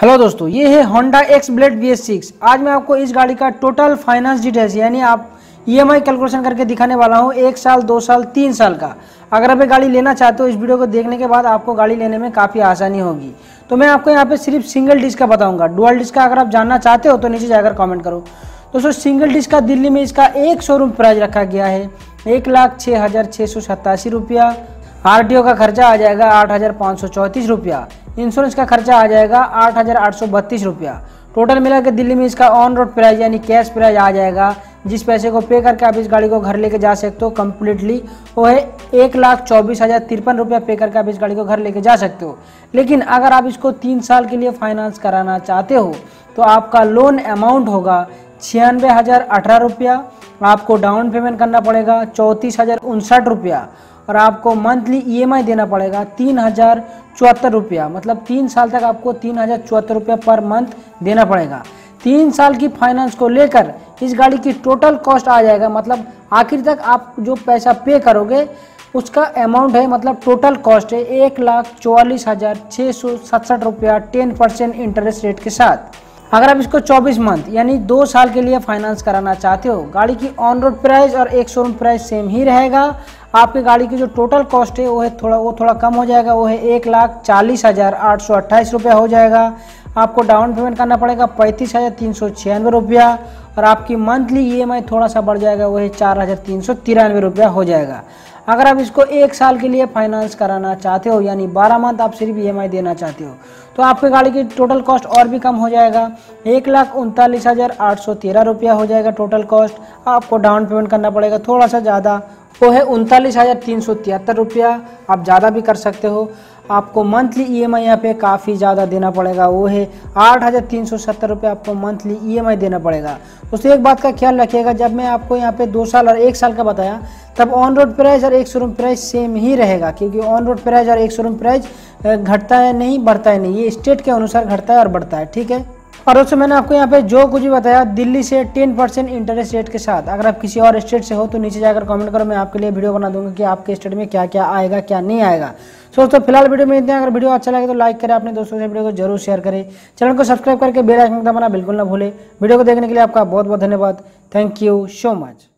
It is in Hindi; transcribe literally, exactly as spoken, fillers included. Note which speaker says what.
Speaker 1: हेलो दोस्तों, ये है Honda X Blade B S six. आज मैं आपको इस गाड़ी का टोटल फाइनेंस डिटेल्स यानी आप ई एम आई कैलकुलेशन करके दिखाने वाला हूँ। एक साल, दो साल, तीन साल का। अगर आप ये गाड़ी लेना चाहते हो, इस वीडियो को देखने के बाद आपको गाड़ी लेने में काफ़ी आसानी होगी। तो मैं आपको यहाँ पे सिर्फ सिंगल डिस्क का बताऊँगा। डुअल डिस्क का अगर आप जानना चाहते हो तो नीचे जाकर कॉमेंट करो। दोस्तों, सिंगल डिस्क का दिल्ली में इसका एक शोरूम प्राइस रखा गया है एक लाख छः हज़ार छः सौ सत्तासी रुपया। आर टी ओ का खर्चा आ जाएगा आठ हज़ार पाँच सौ चौंतीस रुपया। इंश्योरेंस का खर्चा आ जाएगा आठ हज़ार आठ सौ बत्तीस रुपया। टोटल मिला के दिल्ली में इसका ऑन रोड प्राइस यानी कैश प्राइस आ जाएगा, जिस पैसे को पे करके आप इस गाड़ी को घर लेके जा सकते हो कम्प्लीटली, वो है एक लाख चौबीस हज़ार तिरपन रुपया पे करके आप इस गाड़ी को घर लेके जा सकते हो। लेकिन अगर आप इसको तीन साल के लिए फाइनेंस कराना चाहते हो तो आपका लोन अमाउंट होगा छियानवे हज़ार अठारह रुपया। आपको डाउन पेमेंट करना पड़ेगा चौंतीस हज़ार उनसठ रुपया और आपको मंथली ई एम आई देना पड़ेगा तीन हज़ार चौहत्तर रुपया। मतलब तीन साल तक आपको तीन हज़ार चौहत्तर रुपया पर मंथ देना पड़ेगा। तीन साल की फाइनेंस को लेकर इस गाड़ी की टोटल कॉस्ट आ जाएगा, मतलब आखिर तक आप जो पैसा पे करोगे उसका अमाउंट है, मतलब टोटल कॉस्ट है एक लाख चौवालीस हज़ार छः सौ सड़सठ रुपया टेन परसेंट इंटरेस्ट रेट के साथ। अगर आप इसको चौबीस मंथ यानी दो साल के लिए फाइनेंस कराना चाहते हो, गाड़ी की ऑन रोड प्राइस और एक शोरूम प्राइस सेम ही रहेगा। आपकी गाड़ी की जो टोटल कॉस्ट है वो है थोड़ा वो थोड़ा कम हो जाएगा, वो है एक लाख चालीस हज़ार आठ सौ अट्ठाईस रुपया हो जाएगा। आपको डाउन पेमेंट करना पड़ेगा पैंतीस हज़ार तीन सौ छियानवे रुपया और आपकी मंथली ई एम आई थोड़ा सा बढ़ जाएगा, वो है चार हज़ार तीन सौ तिरानवे रुपया हो जाएगा। अगर आप इसको एक साल के लिए फाइनेंस कराना चाहते हो यानी बारह मंथ आप सिर्फ ई एम आई देना चाहते हो तो आपकी गाड़ी की टोटल कॉस्ट और भी कम हो जाएगा, एक लाख उनतालीस हज़ार आठ सौ तेरह रुपया हो जाएगा टोटल कॉस्ट। आपको डाउन पेमेंट करना पड़ेगा थोड़ा सा ज़्यादा, वो है उनतालीस हज़ार तीन सौ तिहत्तर रुपया। आप ज़्यादा भी कर सकते हो। आपको मंथली ई एम आई यहाँ पे काफ़ी ज़्यादा देना पड़ेगा, वो है आठ हज़ार तीन सौ सत्तर रुपये आपको मंथली ई एम आई देना पड़ेगा। दोस्तों, एक बात का ख्याल रखिएगा, जब मैं आपको यहाँ पे दो साल और एक साल का बताया तब ऑन रोड प्राइस और एक शोरूम प्राइस सेम ही रहेगा, क्योंकि ऑन रोड प्राइस और एक शोरूम प्राइस घटता है नहीं बढ़ता है नहीं, ये स्टेट के अनुसार घटता है और बढ़ता है। ठीक है। और दोस्तों, मैंने आपको यहाँ पे जो कुछ भी बताया दिल्ली से टेन परसेंट इंटरेस्ट रेट के साथ। अगर आप किसी और स्टेट से हो तो नीचे जाकर कमेंट करो, मैं आपके लिए वीडियो बना दूंगा कि आपके स्टेट में क्या क्या आएगा क्या नहीं आएगा। सो दोस्तों, फिलहाल वीडियो में इतना। अगर वीडियो अच्छा लगे तो लाइक करें, अपने दोस्तों से वीडियो को जरूर शेयर करें, चैनल को सब्सक्राइब करके बेल आइकन दबाना बिल्कुल ना भूलें। वीडियो को देखने के लिए आपका बहुत बहुत धन्यवाद। Thank you so much.